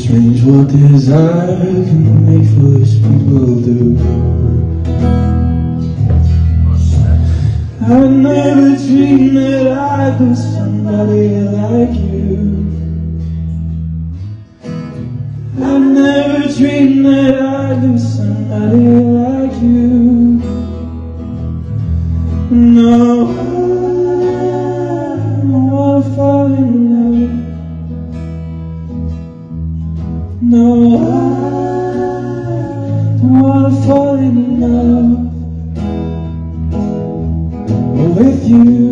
change what desire can make foolish people do. I never dreamed that I'd lose somebody like you. I never dreamed that I'd lose somebody like you. No, I don't wanna fall in love. No, I don't wanna fall in love with you.